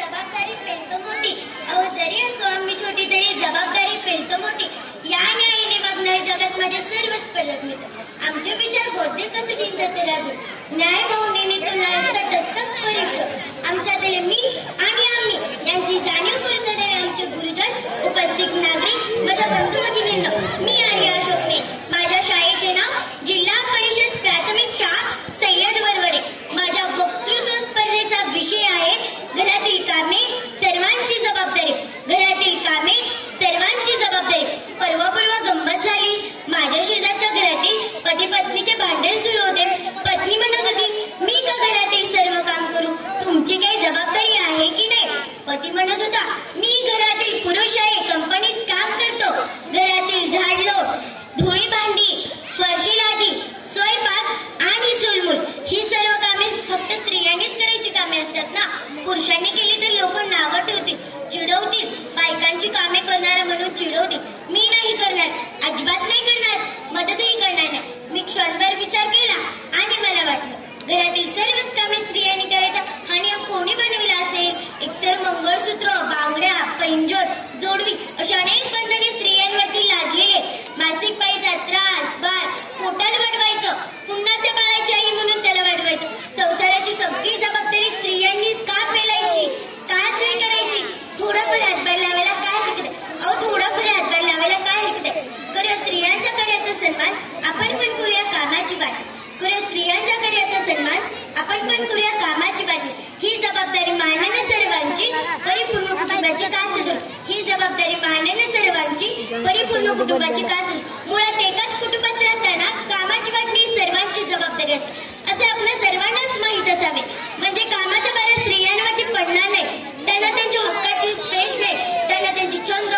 जबाबदारी पेलतो मोठी. अहो जरी असो आम्ही छोटी तरी जबाबदारी पेलतो मोठी. या न्यायाने बघणारे जगात माझे सर्वच पलक मित्र. आमचे विचार बौद्धिक कसोटींचा तराजू. न्याय भावनेने तुला तटस्थ परीक्षक. आमच्यातील मी आणि आम्ही यांची जाणीव करून देणारे आमचे गुरुजन, उपस्थित नागरिक, माझ्या बंधू भगिनींनो, मी आर्या अशोकने. माझ्या शाळेचे नाव जिल्हा परिषद प्राथमिक शाळा सय्यद वरवडे. माझ्या वक्तृत्व स्पर्धेचा विषय आहे घरातील कामे सर्वांची जबाबदारी. घरातील कामे सर्वांची जबाबदारी. परवा गंमत झाली. माझ्या शेजारच्या घरातील पती पत्नीचे भांडण सुरू होते. पत्नी म्हणत होती, मी का घरातील सर्व काम करू, तुमची काही जबाबदारी आहे की नाही. पती म्हणत होता, मी घरातील पुरुष आहे, कंपनीत काम करतो. घरातील झाडलोट, धुळी भांडी, फरशी लादी, स्वयंपाक आणि चुलमूल ही सर्व कामे फक्त स्त्रियांनीच करायची कामे असतात ना. पुरुषांनी केली तर लोक नावं ठेवतील, चिडवतील, बायकांची कामे करणार म्हणून चिडवतील. मी नाही करणार, अजिबात नाही करणार, मदतही करणार नाही. मी क्षणभर विचार केला आणि मला वाटलं घरातील सर्वच कामे स्त्रियांनी करायचा हा नियम कोणी बनविला असेल. एकतर मंगळसूत्र, बांगड्या, पैंजण, जोडवी अशा अनेक बंधने स्त्रियांवरती लादलेले. मासिक पाळीचा त्रास, बाळ पोटाला वाढवायचं, पुन्हा त्या बाळाची आई म्हणून त्याला वाढवायचं. संसाराची सगळी जबाबदारी स्त्रियांनी का पेलायची, का स्वीकारायची. थोडंफार हातभार लावायला काय हरकत आहे. अहो थोडंफार हातभार लावायला काय हरकत आहे. करूया स्त्रियांच्या कार्याचा सन्मान, आपण पण करूया कामाची वाटणी. करूया स्त्रियांच्या कार्याचा सन्मान, आपण पण करूया कामाची वाटणी. ही जबाबदारी मानणं सर्वांची, परिपूर्ण कुटुंबाची कास धरून. ही जबाबदारी मानणं सर्वांची, परिपूर्ण कुटुंबाची कास धरून. मुळात एकाच कुटुंबात राहताना कामाची वाटणी सर्वांची जबाबदारी असते असे आपल्या सर्वांनाच माहीत असावे. म्हणजे कामाचा भार स्त्रियांवरती पडणार नाही. त्यांना त्यांच्या हक्काची स्पेस मिळेल. त्यांना त्यांची छंद,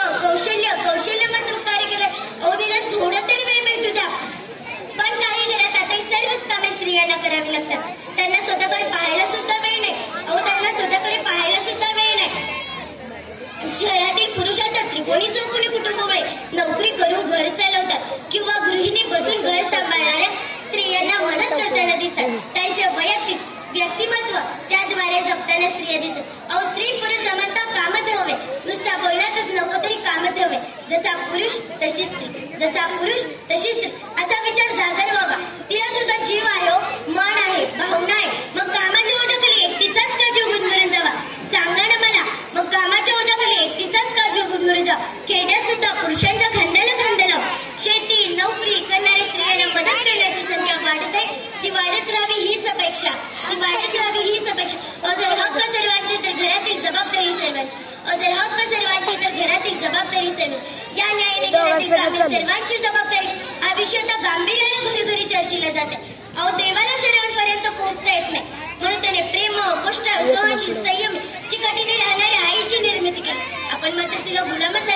कौशल्यमत कार्य केलं अवधीला थोडं तरी वेळ मिळतो द्या. पण काही घरात आता सर्वच कामे स्त्रियांना करावी लागतात. त्यांना स्वतःकडे पाहायला सुद्धा वेळ नाही. अहो त्यांना स्वतःकडे पाहायला सुद्धा वेळ नाही. शहरातील पुरुषांच्या त्रिकोणी चौकोनी कुटुंबामुळे नोकरी करून घर चालवतात किंवा गृहिणी बसून घर सांभाळणाऱ्या स्त्रियांना मदत करताना दिसतात. त्यांचे वैयक्तिक व्यक्तिमत्व त्याद्वारे जपताना स्त्रिया दिसतात. अहो स्त्री पुरुष समानता कामात हवे. नुसता बोलण्यातच नको तरी कामात हवे. जसा पुरुष तशी स्त्री, जसा पुरुष तशी स्त्री असा विचार जागर व्हावा. तिला सुद्धा जीव आहे, मन आहे, भावना आहे. मग कामाच्या ओझ्याखाली एकटीचाच का जीव गुदमरून जावा. सांगा ना मला, मग कामाच्या ओझ्याखाली एकटीचाच का जीव गुदमरून जावा. खेड्यात सुद्धा पुरुषांच्या खांद्याला खांदा लावा. शेती नोकरी करणाऱ्या स्त्रियांना मदत करण्याची संख्या वाढत आहे. ती वाढत राहावी हीच अपेक्षा, ती वाढत राहावी हीच अपेक्षा. जर हक्क सर्वांची तर घरातील जबाबदारी सर्वांची. जर हक्क सर्वांची तर घरातील जबाबदारी सर्वांची. या न्यायाने घरातील कामे सर्वांची जबाबदारी हा विषय तर गांभीर्याने घरी चर्चेला जाते. अहो देवाला सर्वांपर्यंत पोहोचता येत नाही म्हणून त्याने प्रेम, कष्ट, सहनशील, संयम चिकाटीने राहणाऱ्या आईची निर्मिती केली. आपण मात्र तिला गुलामच